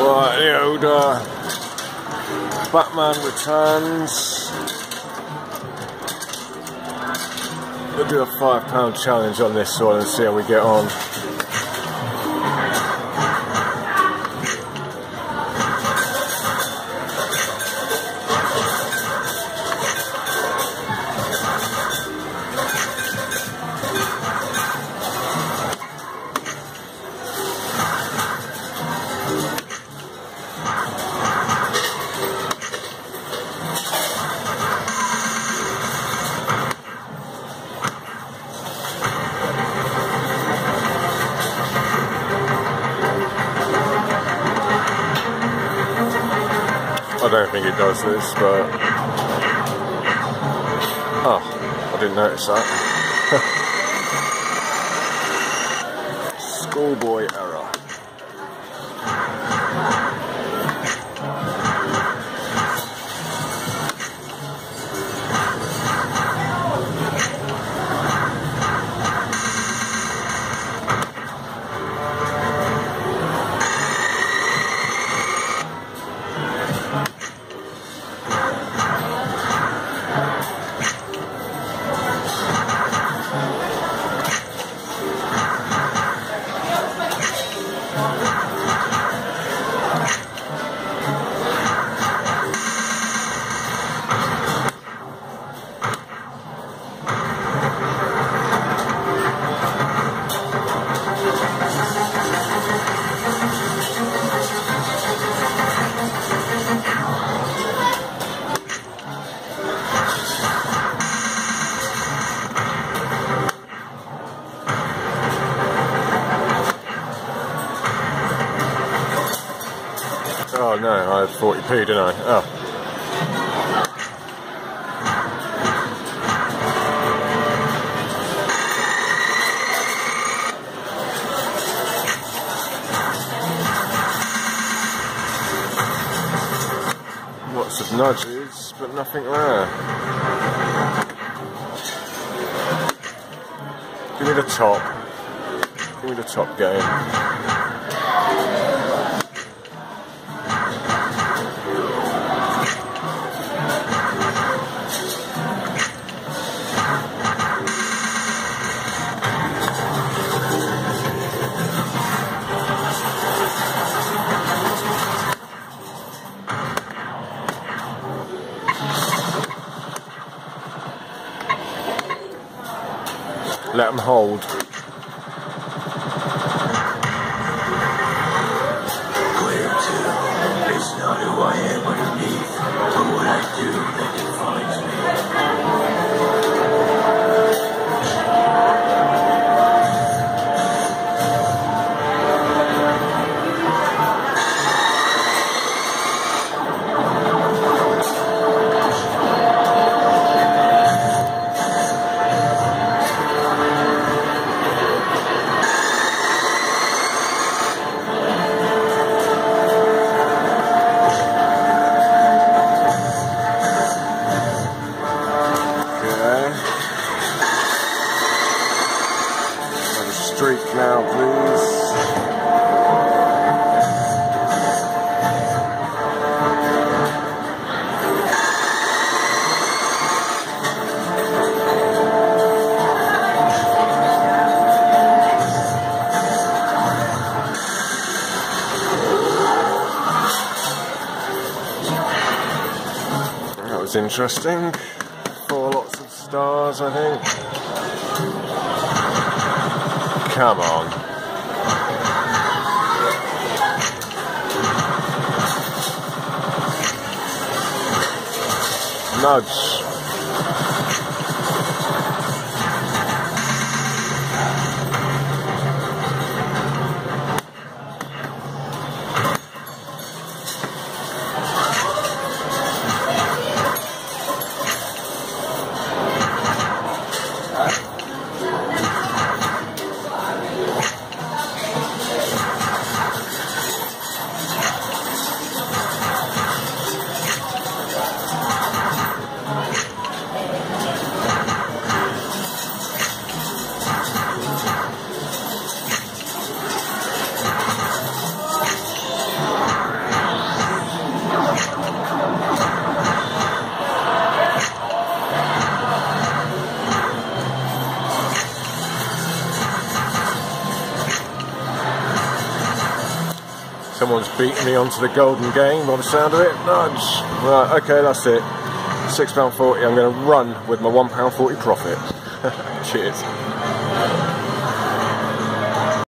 Right, the old Batman Returns. We'll do a £5 challenge on this one and see how we get on. I don't think it does this, but... Oh, I didn't notice that. Schoolboy error. Oh no, I had 40p, didn't I? Oh. Lots of nudges, but nothing there. Give me the top. Give me the top game. Let them hold. Clear too. It's not who I am underneath, but what I do that defines me. Streak now, please. That was interesting. 4 lots of stars, I think. Come on. Nudge. Someone's beaten me onto the golden game by the sound of it. Nudge. Right, okay, that's it. £6.40. I'm going to run with my £1.40 profit. Cheers.